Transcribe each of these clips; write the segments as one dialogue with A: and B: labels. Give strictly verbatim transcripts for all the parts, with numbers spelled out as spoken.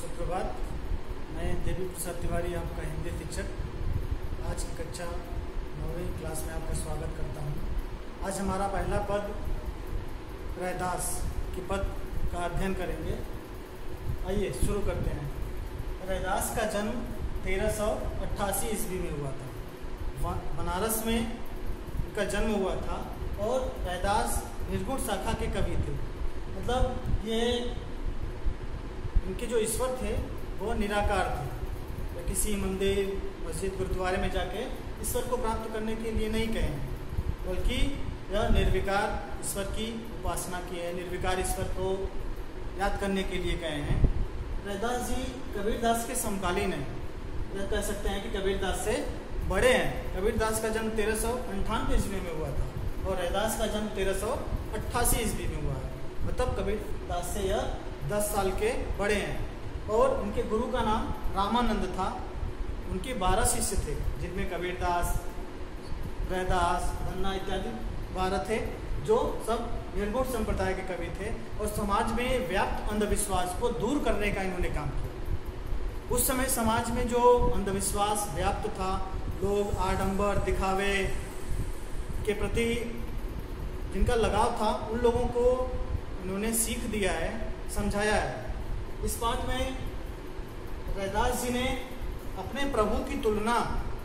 A: सुप्रभात। मैं देवी प्रसाद तिवारी, आपका हिंदी शिक्षक, आज की कक्षा नौवीं क्लास में आपका स्वागत करता हूँ। आज हमारा पहला पद रैदास के पद का अध्ययन करेंगे। आइए शुरू करते हैं। रैदास का जन्म तेरह सौ अट्ठासी ईस्वी में हुआ था। बनारस में इनका जन्म हुआ था और रैदास निर्गुण शाखा के कवि थे। मतलब ये इनके जो ईश्वर थे वो निराकार थे। वे किसी मंदिर, मस्जिद, गुरुद्वारे में जाके ईश्वर को प्राप्त करने के लिए नहीं कहे हैं, बल्कि यह निर्विकार ईश्वर की उपासना की है, निर्विकार ईश्वर को याद करने के लिए कहे हैं। रैदास जी कबीरदास के समकालीन हैं। यह कह सकते हैं कि कबीरदास से बड़े हैं। कबीरदास का जन्म तेरह सौ अंठानवे ईस्वी में हुआ था और रैदास का जन्म तेरह सौ अट्ठासी ईस्वी में हुआ है। मतलब कबीरदास से यह दस साल के बड़े हैं। और उनके गुरु का नाम रामानंद था। उनके बारह शिष्य थे, जिनमें कबीरदास, रैदास, धन्ना इत्यादि बारह थे, जो सब निर्गुण संप्रदाय के कवि थे और समाज में व्याप्त अंधविश्वास को दूर करने का इन्होंने काम किया। उस समय समाज में जो अंधविश्वास व्याप्त था, लोग आडंबर, दिखावे के प्रति जिनका लगाव था, उन लोगों को इन्होंने सीख दिया है, समझाया है। इस पाठ में रैदास जी ने अपने प्रभु की तुलना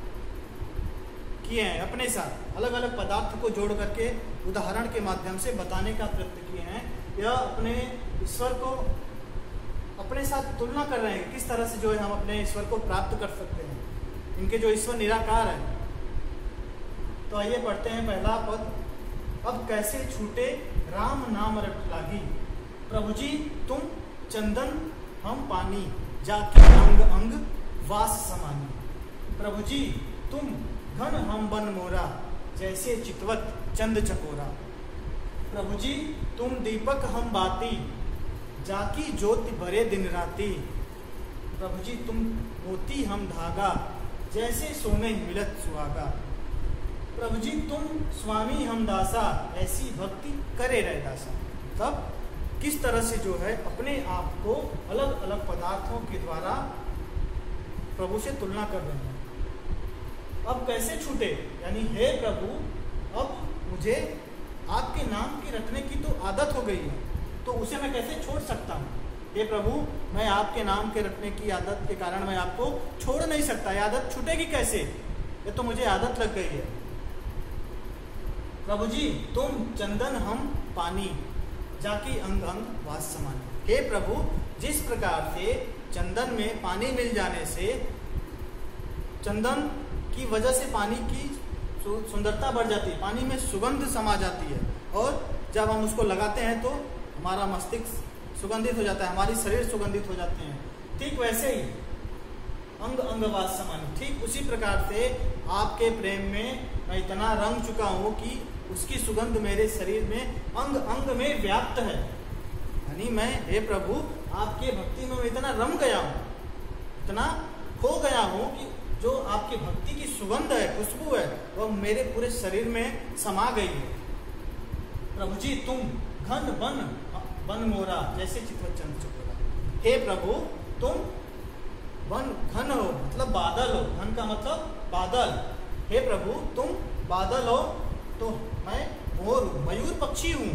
A: किए हैं अपने साथ, अलग अलग पदार्थ को जोड़ करके उदाहरण के माध्यम से बताने का प्रयत्न किए हैं। यह अपने ईश्वर को अपने साथ तुलना कर रहे हैं, किस तरह से जो है हम अपने ईश्वर को प्राप्त कर सकते हैं। इनके जो ईश्वर निराकार है। तो आइए पढ़ते हैं पहला पद। अब कैसे छूटे राम नाम रट लागी, प्रभु जी तुम चंदन हम पानी, जाके अंग अंग वास समानी। प्रभु जी तुम घन हम बन मोरा, जैसे चितवत चंद चकोरा। प्रभु जी तुम दीपक हम बाती, जाकी ज्योति बरे दिन राती। प्रभु जी तुम मोती हम धागा, जैसे सोने मिलत सुहागा। प्रभु जी तुम स्वामी हम दासा, ऐसी भक्ति करे रैदासा। तब किस तरह से जो है अपने आप को अलग अलग पदार्थों के द्वारा प्रभु से तुलना कर रहे हैं। अब कैसे छूटे, यानी हे प्रभु, अब मुझे आपके नाम की रखने की तो आदत हो गई है, तो उसे मैं कैसे छोड़ सकता हूँ। हे प्रभु, मैं आपके नाम के रखने की आदत के कारण मैं आपको छोड़ नहीं सकता। ये आदत छूटेगी कैसे, ये तो मुझे आदत लग गई है। प्रभु जी तुम चंदन हम पानी, जाकी अंग अंग वास समानी। हे प्रभु, जिस प्रकार से चंदन में पानी मिल जाने से चंदन की वजह से पानी की सुंदरता बढ़ जाती है, पानी में सुगंध समा जाती है, और जब हम उसको लगाते हैं तो हमारा मस्तिष्क सुगंधित हो जाता है, हमारी शरीर सुगंधित हो जाते हैं। ठीक वैसे ही अंग अंग वास समानी, ठीक उसी प्रकार से आपके प्रेम में मैं इतना रंग चुका हूँ कि उसकी सुगंध मेरे शरीर में अंग अंग में व्याप्त है। यानी मैं, हे प्रभु, आपके भक्ति में मैं इतना रम गया हूँ, इतना खो गया हूँ कि जो आपकी भक्ति की सुगंध है, खुशबू है, वह मेरे पूरे शरीर में समा गई है। प्रभु जी तुम घन बन बन मोरा, जैसे चितवत चंद चकोरा। हे प्रभु, तुम वन घन हो, मतलब बादल हो। घन का मतलब बादल। हे प्रभु, तुम बादल हो तो मैं मोर, मयूर पक्षी हूँ।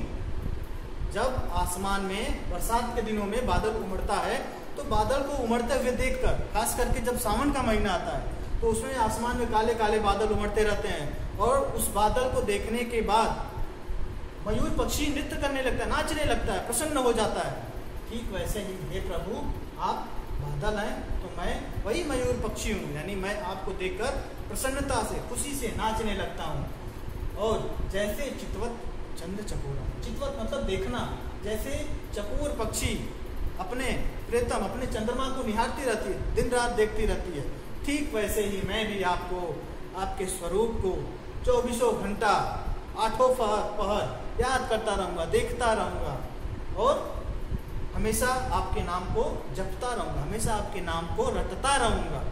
A: जब आसमान में बरसात के दिनों में बादल उमड़ता है, तो बादल को उमड़ते हुए देखकर, खास करके जब सावन का महीना आता है, तो उसमें आसमान में काले काले बादल उमड़ते रहते हैं, और उस बादल को देखने के बाद मयूर पक्षी नृत्य करने लगता है, नाचने लगता है, प्रसन्न हो जाता है। ठीक वैसे ही हे प्रभु, आप बादल हैं तो मैं वही मयूर पक्षी हूँ, यानी मैं आपको देखकर प्रसन्नता से, खुशी से नाचने लगता हूँ। और जैसे चितवत चंद चकोरा, चितवत मतलब देखना, जैसे चकोर पक्षी अपने प्रेतम, अपने चंद्रमा को निहारती रहती है, दिन रात देखती रहती है, ठीक वैसे ही मैं भी आपको, आपके स्वरूप को चौबीसों घंटा, आठों पहर याद करता रहूँगा, देखता रहूँगा, और हमेशा आपके नाम को जपता रहूँगा, हमेशा आपके नाम को रटता रहूँगा।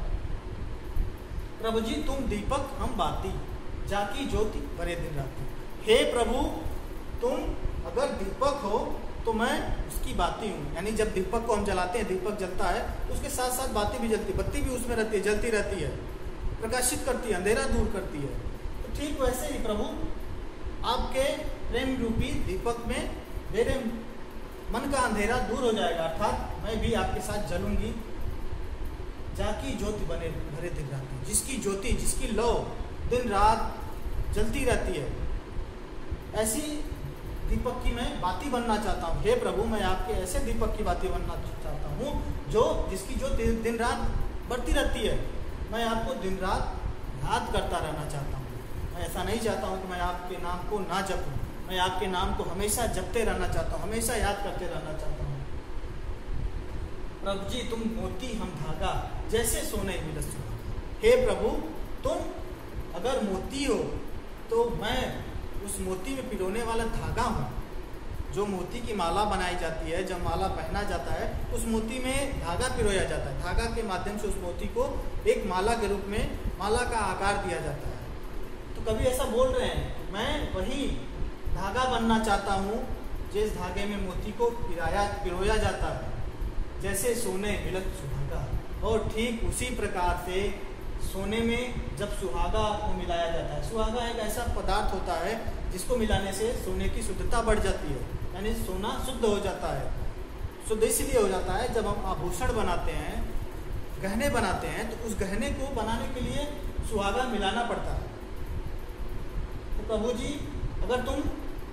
A: प्रभु जी तुम दीपक हम बाती, जाकी ज्योति बरे दिन राती। हे प्रभु, तुम अगर दीपक हो तो मैं उसकी बाती हूँ। यानी जब दीपक को हम जलाते हैं, दीपक जलता है, उसके साथ साथ बाती भी जलती है, बत्ती भी उसमें रहती है, जलती रहती है, प्रकाशित करती है, अंधेरा दूर करती है। तो ठीक वैसे ही प्रभु आपके प्रेम रूपी दीपक में मेरे मन का अंधेरा दूर हो जाएगा, अर्थात मैं भी आपके साथ जलूंगी। जाकी ज्योति बने भरे दिन रात, जिसकी ज्योति, जिसकी लौ दिन रात जलती रहती है, ऐसी दीपक की मैं बाती बनना चाहता हूँ। हे प्रभु, मैं आपके ऐसे दीपक की बाती बनना चाहता हूँ जो जिसकी जो दिन रात बढ़ती रहती है। मैं आपको दिन रात याद करता रहना चाहता हूँ। मैं ऐसा नहीं चाहता हूँ कि मैं आपके नाम को ना जपूँ, मैं आपके नाम को हमेशा जपते रहना चाहता हूँ, हमेशा याद करते रहना चाहता हूँ। प्रभु जी, तुम मोती हम धागा, जैसे सोने मिलत सुहागा। हे प्रभु, तुम अगर मोती हो तो मैं उस मोती में पिरोने वाला धागा हूँ। जो मोती की माला बनाई जाती है, जब माला पहना जाता है, उस मोती में धागा पिरोया जाता है। धागा के माध्यम से उस मोती को एक माला के रूप में माला का आकार दिया जाता है। तो कभी ऐसा बोल रहे हैं, मैं वही धागा बनना चाहता हूँ जिस धागे में मोती को पिराया पिरोया जाता है, जैसे सोने मिलत सुहागा। और ठीक उसी प्रकार से सोने में जब सुहागा को मिलाया जाता है, सुहागा एक ऐसा पदार्थ होता है जिसको मिलाने से सोने की शुद्धता बढ़ जाती है, यानी सोना शुद्ध हो जाता है। शुद्ध इसलिए हो जाता है, जब हम आभूषण बनाते हैं, गहने बनाते हैं, तो उस गहने को बनाने के लिए सुहागा मिलाना पड़ता है। तो प्रभु जी, अगर तुम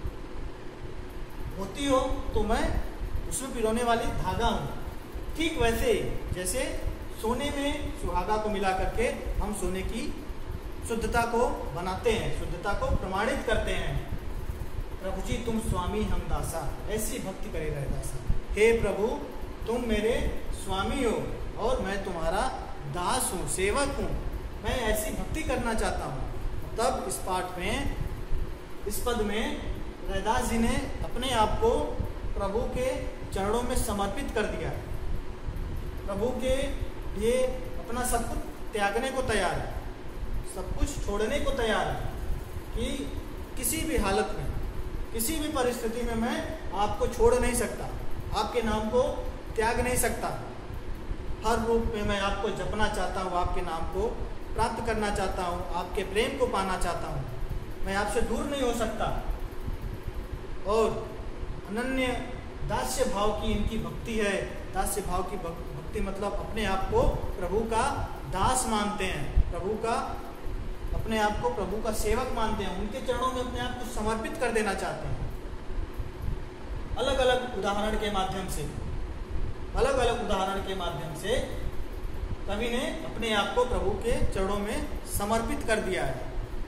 A: मोती हो तो मैं उसमें पिरोने वाली धागा हूँ। ठीक वैसे जैसे सोने में सुहागा को मिला करके हम सोने की शुद्धता को बनाते हैं, शुद्धता को प्रमाणित करते हैं। प्रभु जी, तुम स्वामी हम दासा, ऐसी भक्ति करे रहे दासा। हे प्रभु, तुम मेरे स्वामी हो और मैं तुम्हारा दास हूँ, सेवक हूँ। मैं ऐसी भक्ति करना चाहता हूँ। तब इस पाठ में, इस पद में रैदास जी ने अपने आप को प्रभु के चरणों में समर्पित कर दिया है। प्रभु के लिए अपना सब कुछ त्यागने को तैयार है, सब कुछ छोड़ने को तैयार है कि किसी भी हालत में, किसी भी परिस्थिति में मैं आपको छोड़ नहीं सकता, आपके नाम को त्याग नहीं सकता। हर रूप में मैं आपको जपना चाहता हूँ, आपके नाम को प्राप्त करना चाहता हूँ, आपके प्रेम को पाना चाहता हूँ। मैं आपसे दूर नहीं हो सकता। और अनन्य दास्य भाव की इनकी भक्ति है। दास्य भाव की भक्ति मतलब अपने आप को प्रभु का दास मानते हैं, प्रभु का अपने आप को प्रभु का सेवक मानते हैं, उनके चरणों में अपने आप को समर्पित कर देना चाहते हैं। अलग अलग उदाहरण के माध्यम से अलग अलग उदाहरण के माध्यम से कवि ने अपने आप को प्रभु के चरणों में समर्पित कर दिया है।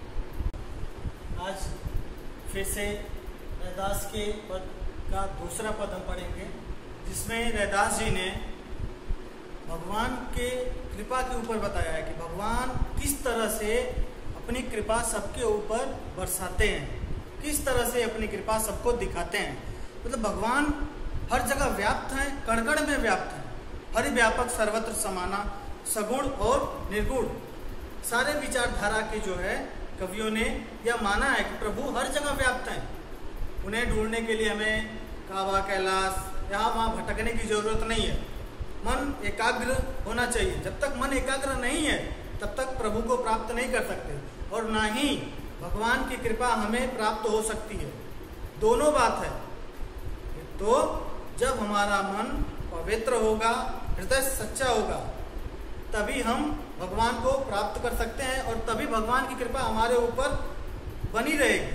A: आज फिर से रैदास के पद का दूसरा पद हम पढ़ेंगे, जिसमें रैदास जी ने भगवान के कृपा के ऊपर बताया है कि भगवान किस तरह से अपनी कृपा सबके ऊपर बरसाते हैं, किस तरह से अपनी कृपा सबको दिखाते हैं। मतलब भगवान हर जगह व्याप्त हैं, कण कण में व्याप्त हैं, हरिव्यापक सर्वत्र समाना, सगुण और निर्गुण। सारे विचारधारा के जो है कवियों ने यह माना है कि प्रभु हर जगह व्याप्त हैं। उन्हें ढूंढने के लिए हमें काबा, कैलाश, यहाँ वहाँ भटकने की जरूरत नहीं है। मन एकाग्र होना चाहिए। जब तक मन एकाग्र नहीं है तब तक प्रभु को प्राप्त नहीं कर सकते, और ना ही भगवान की कृपा हमें प्राप्त हो सकती है। दोनों बात है। तो जब हमारा मन पवित्र होगा, हृदय सच्चा होगा, तभी हम भगवान को प्राप्त कर सकते हैं, और तभी भगवान की कृपा हमारे ऊपर बनी रहेगी।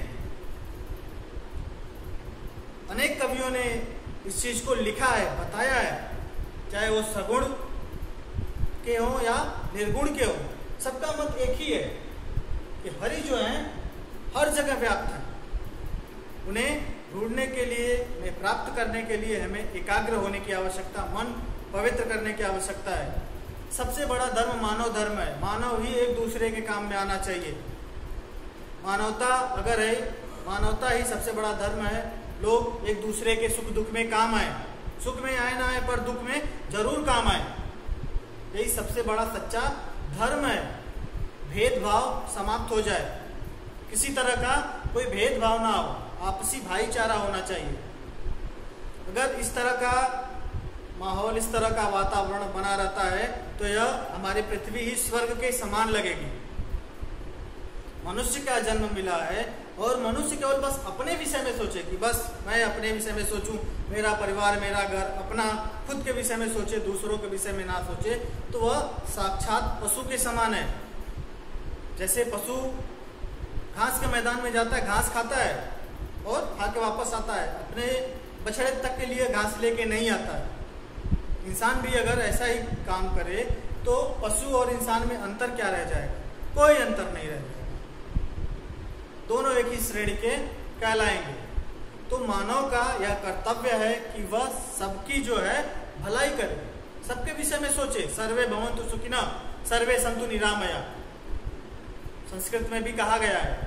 A: अनेक कवियों ने इस चीज को लिखा है, बताया है, चाहे वो सगुण के हो या निर्गुण के हो, सबका मत एक ही है कि हरि जो है हर जगह व्याप्त है। उन्हें ढूंढने के लिए, उन्हें प्राप्त करने के लिए हमें एकाग्र होने की आवश्यकता, मन पवित्र करने की आवश्यकता है। सबसे बड़ा धर्म मानव धर्म है। मानव ही एक दूसरे के काम में आना चाहिए। मानवता अगर है, मानवता ही सबसे बड़ा धर्म है। लोग एक दूसरे के सुख दुख में काम आए, सुख में आए ना आए पर दुख में जरूर काम आए। यही सबसे बड़ा सच्चा धर्म है। भेदभाव समाप्त हो जाए, किसी तरह का कोई भेदभाव ना हो, आपसी भाईचारा होना चाहिए। अगर इस तरह का माहौल, इस तरह का वातावरण बना रहता है तो यह हमारी पृथ्वी ही स्वर्ग के समान लगेगी। मनुष्य का जन्म मिला है और मनुष्य केवल बस अपने विषय में सोचे कि बस मैं अपने विषय में सोचूं, मेरा परिवार, मेरा घर, अपना खुद के विषय में सोचे, दूसरों के विषय में ना सोचे, तो वह साक्षात पशु के समान है। जैसे पशु घास के मैदान में जाता है, घास खाता है और खा के वापस आता है, अपने बछड़े तक के लिए घास लेके नहीं आता है। इंसान भी अगर ऐसा ही काम करे तो पशु और इंसान में अंतर क्या रह जाएगा? कोई अंतर नहीं रह जाएगा, दोनों एक ही श्रेणी के कहलाएंगे। तो मानव का यह कर्तव्य है कि वह सबकी जो है भलाई करे, सबके विषय में सोचे। सर्वे भवन्तु सुखिनः सर्वे सन्तु निरामया, संस्कृत में भी कहा गया है।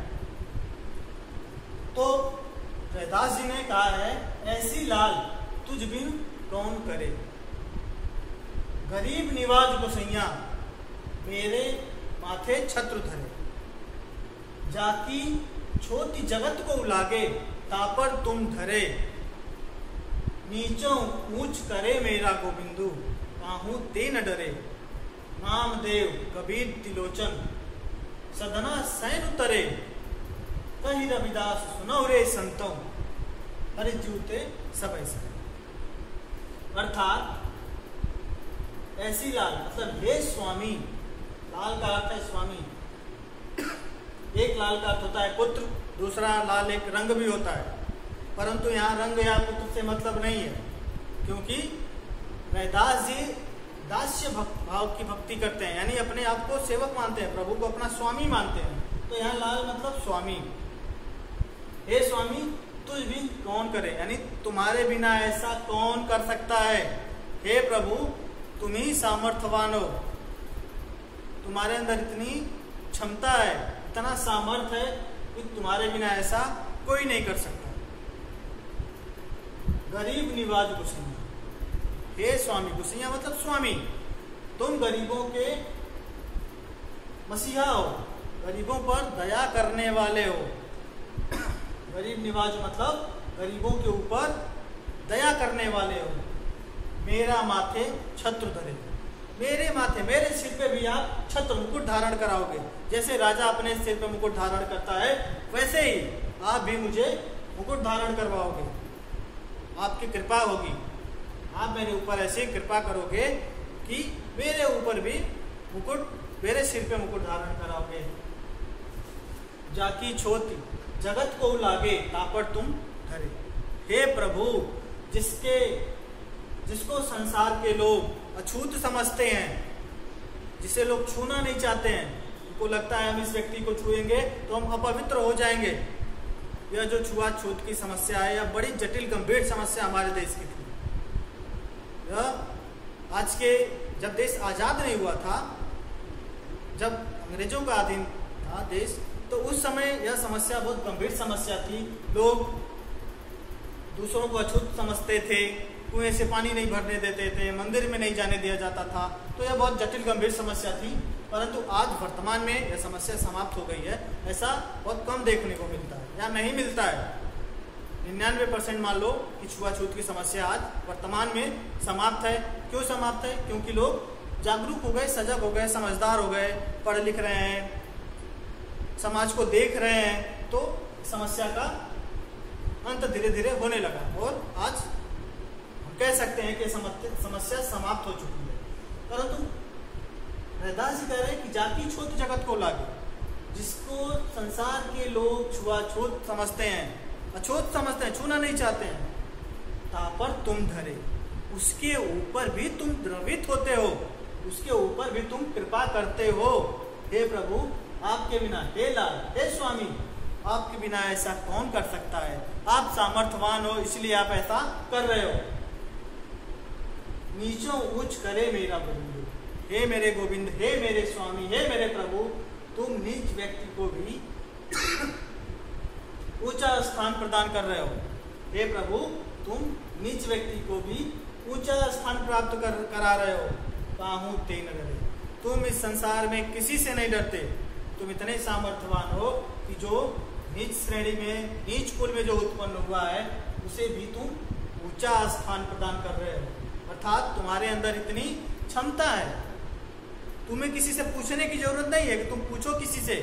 A: तो रैदास जी ने कहा है, ऐसी लाल तुझ बिन कौन करे, गरीब निवाज गोसैया मेरे माथे छत्र धरे, जाकी छोटी जगत को उलागे तापर तुम धरे, नीचों ऊंच करे मेरा गोविंदु काहू ते न डरे, नामदेव कबीर तिलोचन सदना सैन उतरे, कही रविदास सुनो रे संतों हरि जूते सब ऐसा। अर्थात ऐसी लाल मतलब हे स्वामी, लाल का अर्थ है स्वामी। एक लाल का अर्थ होता है पुत्र, दूसरा लाल एक रंग भी होता है, परंतु यहाँ रंग या पुत्र से मतलब नहीं है, क्योंकि रैदास जी दास्य भाव की भक्ति करते हैं, यानी अपने आप को सेवक मानते हैं, प्रभु को अपना स्वामी मानते हैं। तो यहाँ लाल मतलब स्वामी। हे स्वामी तुझ बिन कौन करे, यानी तुम्हारे बिना ऐसा कौन कर सकता है। हे प्रभु तुम ही सामर्थ्यवान हो, तुम्हारे अंदर इतनी क्षमता है, इतना सामर्थ्य है कि तुम्हारे बिना ऐसा कोई नहीं कर सकता। गरीब निवाज गुसैया, हे स्वामी, गुसैया मतलब स्वामी, तुम गरीबों के मसीहा हो, गरीबों पर दया करने वाले हो। गरीब निवाज मतलब गरीबों के ऊपर दया करने वाले हो। मेरा माथे छत्र धरे, मेरे माथे, मेरे सिर पे भी आप छत्र मुकुट धारण कराओगे। जैसे राजा अपने सिर पे मुकुट धारण करता है, वैसे ही आप भी मुझे मुकुट धारण करवाओगे, आपकी कृपा होगी। आप मेरे ऊपर ऐसी कृपा करोगे कि मेरे ऊपर भी मुकुट, मेरे सिर पे मुकुट धारण कराओगे। जाकी छोटी जगत को लागे तापर तुम धरे, हे प्रभु जिसके जिसको संसार के लोग अछूत समझते हैं, जिसे लोग छूना नहीं चाहते हैं, उनको लगता है हम इस व्यक्ति को छुएंगे तो हम अपवित्र हो जाएंगे। यह जो छुआछूत की समस्या है, यह बड़ी जटिल गंभीर समस्या हमारे देश की थी। यह आज के, जब देश आजाद नहीं हुआ था, जब अंग्रेजों का अधीन था देश, तो उस समय यह समस्या बहुत गंभीर समस्या थी। लोग दूसरों को अछूत समझते थे, कुएं से पानी नहीं भरने देते थे, मंदिर में नहीं जाने दिया जाता था। तो यह बहुत जटिल गंभीर समस्या थी, परंतु आज वर्तमान में यह समस्या समाप्त हो गई है। ऐसा बहुत कम देखने को मिलता है या नहीं मिलता है। निन्यानवे परसेंट मान लो कि छुआछूत की समस्या आज वर्तमान में समाप्त है। क्यों समाप्त है? क्योंकि लोग जागरूक हो गए, सजग हो गए, समझदार हो गए, पढ़ लिख रहे हैं, समाज को देख रहे हैं, तो समस्या का अंत धीरे धीरे होने लगा और आज हम कह सकते हैं कि समस्या समाप्त हो चुकी है। परंतु रैदास जी कह रहे हैं कि जाति छोट जगत को लागे, जिसको संसार के लोग छुआछूत समझते हैं, अछूत समझते हैं, छूना नहीं चाहते हैं, तापर तुम धरे, उसके ऊपर भी तुम द्रवित होते हो, उसके ऊपर भी तुम कृपा करते हो। हे प्रभु आपके बिना, हे लाल, हे स्वामी, आपके बिना ऐसा कौन कर सकता है? आप सामर्थ्यवान हो, इसलिए आप ऐसा कर रहे हो। नीचों उच्च करे मेरा गोविंद, हे मेरे गोविंद, हे मेरे स्वामी, हे मेरे प्रभु, तुम नीच व्यक्ति को भी ऊंचा स्थान प्रदान कर रहे हो। हे प्रभु तुम नीच व्यक्ति को भी ऊंचा स्थान प्राप्त कर करा रहे हो। काहू ते न डरे, तुम इस संसार में किसी से नहीं डरते। तुम इतने सामर्थ्यवान हो कि जो नीच श्रेणी में, नीच कुल में जो उत्पन्न हुआ है, उसे भी तुम ऊंचा स्थान प्रदान कर रहे हो, अर्थात तुम्हारे अंदर इतनी क्षमता है, तुम्हें किसी से पूछने की जरूरत नहीं है कि तुम पूछो किसी से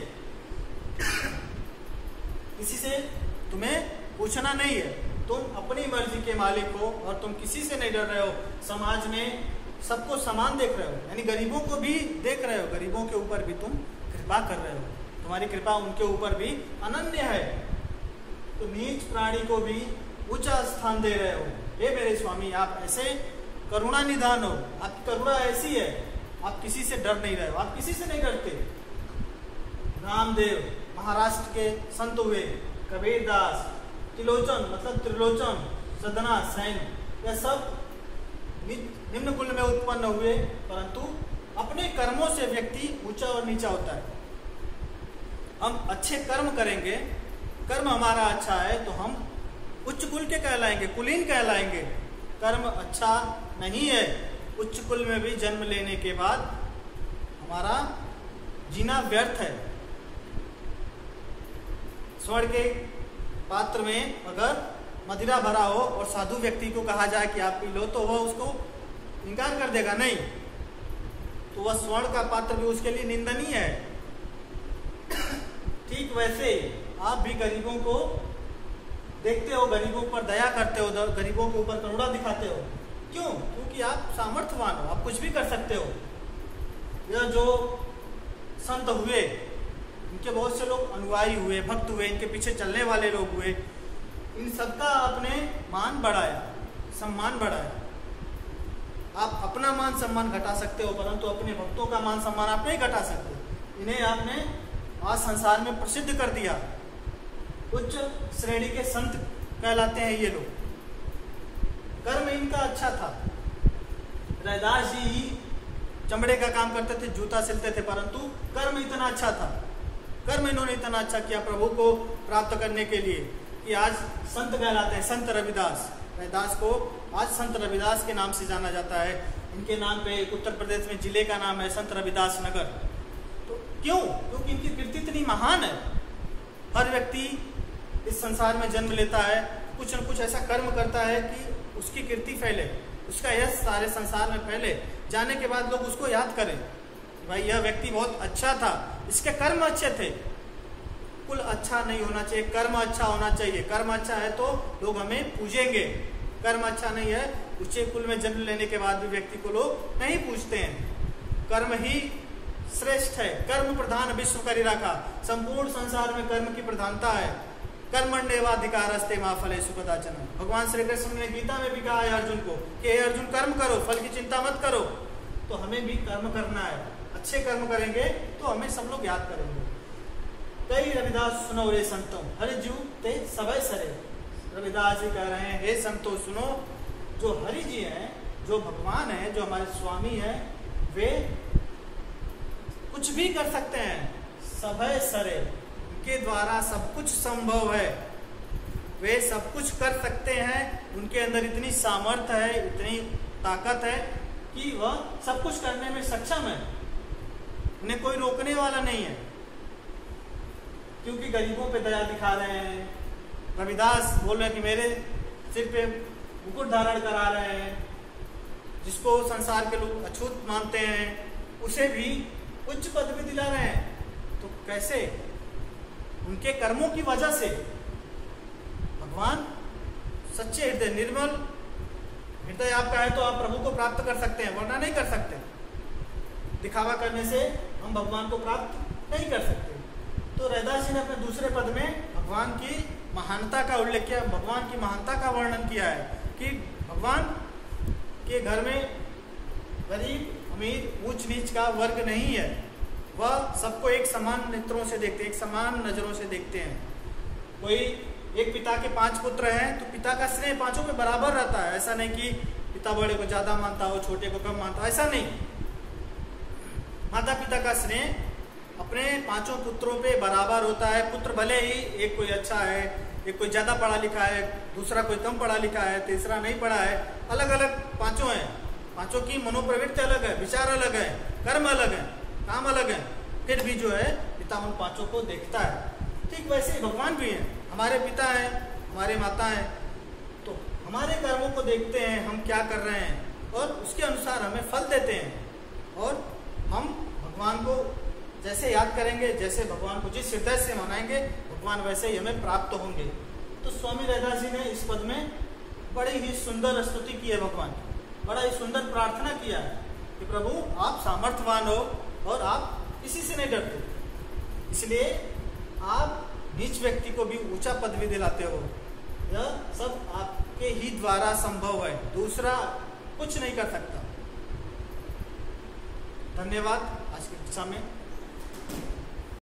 A: किसी से तुम्हें पूछना नहीं है, तुम अपनी मर्जी के मालिक हो और तुम किसी से नहीं डर रहे हो। समाज में सबको समान देख रहे हो, यानी गरीबों को भी देख रहे हो, गरीबों के ऊपर भी तुम कृपा कर रहे हो, तुम्हारी कृपा उनके ऊपर भी अनन्य है। तो नीच प्राणी को भी ऊंचा स्थान दे रहे हो। हे मेरे स्वामी, आप ऐसे करुणा निधान हो, आपकी करुणा ऐसी है, आप किसी से डर नहीं रहे हो, आप किसी से नहीं डरते। रामदेव महाराष्ट्र के संत हुए, कबीरदास, त्रिलोचन मतलब त्रिलोचन, सदना सैन, यह सब निम्न कुल में उत्पन्न हुए, परंतु अपने कर्मों से व्यक्ति ऊंचा और नीचा होता है। हम अच्छे कर्म करेंगे, कर्म हमारा अच्छा है तो हम उच्च कुल के कहलाएंगे, कुलीन कहलाएंगे। कर्म अच्छा नहीं है, उच्च कुल में भी जन्म लेने के बाद हमारा जीना व्यर्थ है। स्वर्ण के पात्र में अगर मदिरा भरा हो और साधु व्यक्ति को कहा जाए कि आप पी लो, तो वह उसको इनकार कर देगा, नहीं, तो वह स्वर्ण का पात्र भी उसके लिए निंदनीय है। ठीक वैसे आप भी गरीबों को देखते हो, गरीबों पर दया करते हो, गरीबों के ऊपर करुणा दिखाते हो। क्यों? क्योंकि आप सामर्थ्यवान हो, आप कुछ भी कर सकते हो। यह जो संत हुए, इनके बहुत से लोग अनुयायी हुए, भक्त हुए, इनके पीछे चलने वाले लोग हुए, इन सबका आपने मान बढ़ाया, सम्मान बढ़ाया। आप अपना मान सम्मान घटा सकते हो, परंतु अपने भक्तों का मान सम्मान आप नहीं घटा सकते। इन्हें आपने आज संसार में प्रसिद्ध कर दिया, उच्च श्रेणी के संत कहलाते हैं ये लोग। कर्म इनका अच्छा था। रैदास जी ही चमड़े का काम करते थे, जूता सिलते थे, परंतु कर्म इतना अच्छा था, कर्म इन्होंने इतना अच्छा किया प्रभु को प्राप्त करने के लिए कि आज संत कहलाते हैं। संत रविदास, रैदास को आज संत रविदास के नाम से जाना जाता है। इनके नाम पे उत्तर प्रदेश में जिले का नाम है संत रविदास नगर। तो क्यों? क्योंकि इनकी कीर्ति इतनी महान है। हर व्यक्ति इस संसार में जन्म लेता है, कुछ न कुछ ऐसा कर्म करता है कि उसकी कीर्ति फैले, उसका यश सारे संसार में फैले, जाने के बाद लोग उसको याद करें, भाई यह व्यक्ति बहुत अच्छा था, इसके कर्म अच्छे थे। कुल अच्छा नहीं होना चाहिए, कर्म अच्छा होना चाहिए। कर्म अच्छा है तो लोग हमें पूजेंगे, कर्म अच्छा नहीं है, ऊंचे कुल में जन्म लेने के बाद भी व्यक्ति को लोग नहीं पूछते हैं। कर्म ही श्रेष्ठ है, कर्म प्रधान विश्व करी रखा। संपूर्ण संसार में कर्म की प्रधानता है। कर्मण्येवाधिकारस्ते मा फलेषु कदाचन। भगवान श्री कृष्ण ने गीता में भी कहा है अर्जुन को कि हे अर्जुन, कर्म करो, फल की चिंता मत करो। तो हमें भी कर्म करना है, अच्छे कर्म करेंगे तो हमें सब लोग याद करेंगे। कई रविदास सुनो रे संतों, हरि जीव ते सबे सरे। रविदास जी कह रहे हैं, हे संतों सुनो, जो हरि जी हैं, जो भगवान हैं, जो हमारे स्वामी हैं, वे कुछ भी कर सकते हैं। सबे सरे, उनके द्वारा सब कुछ संभव है, वे सब कुछ कर सकते हैं। उनके अंदर इतनी सामर्थ्य है, इतनी ताकत है कि वह सब कुछ करने में सक्षम है, उन्हें कोई रोकने वाला नहीं है। क्योंकि गरीबों पे दया दिखा रहे हैं। रविदास बोल रहे हैं कि मेरे सिर पे मुकुट धारण करा रहे हैं, जिसको संसार के लोग अछूत मानते हैं, उसे भी उच्च पद भी दिला रहे हैं। तो कैसे? उनके कर्मों की वजह से। भगवान सच्चे हृदय, निर्मल हृदय आपका है तो आप प्रभु को प्राप्त कर सकते हैं, वरना नहीं कर सकते। दिखावा करने से हम भगवान को प्राप्त नहीं कर सकते। तो रैदास जी ने अपने दूसरे पद में भगवान की महानता का उल्लेख किया, भगवान की महानता का वर्णन किया है कि भगवान के घर में गरीब अमीर ऊंच नीच का वर्ग नहीं है, वह सबको एक समान नेत्रों से देखते हैं, एक समान नजरों से देखते हैं। कोई एक पिता के पांच पुत्र हैं तो पिता का स्नेह पांचों पे बराबर रहता है। ऐसा नहीं कि पिता बड़े को ज्यादा मानता हो, छोटे को कम मानता हो, ऐसा नहीं। माता पिता का स्नेह अपने पांचों पुत्रों पे बराबर होता है। पुत्र भले ही एक कोई अच्छा है, एक कोई ज्यादा पढ़ा लिखा है, दूसरा कोई कम पढ़ा लिखा है, तीसरा नहीं पढ़ा है, अलग अलग पांचों हैं। पांचों की मनोप्रवृत्ति अलग है, विचार अलग है, कर्म अलग है, काम अलग है, फिर भी जो है पिता उन पांचों को देखता है। ठीक वैसे ही भगवान भी हैं, हमारे पिता हैं, हमारे माता हैं, तो हमारे कर्मों को देखते हैं, हम क्या कर रहे हैं, और उसके अनुसार हमें फल देते हैं। और हम भगवान को जैसे याद करेंगे, जैसे भगवान को जिस हृदय से मनाएंगे, भगवान वैसे ही हमें प्राप्त होंगे। तो स्वामी रैदास जी ने इस पद में बड़ी ही सुंदर स्तुति की है भगवान की, बड़ा ही सुंदर प्रार्थना किया है कि प्रभु आप सामर्थ्यवान हो और आप किसी से नहीं डरते, इसलिए आप नीच व्यक्ति को भी ऊंचा पद भी दिलाते हो। यह सब आपके ही द्वारा संभव है, दूसरा कुछ नहीं कर सकता। धन्यवाद। आज की कक्षा में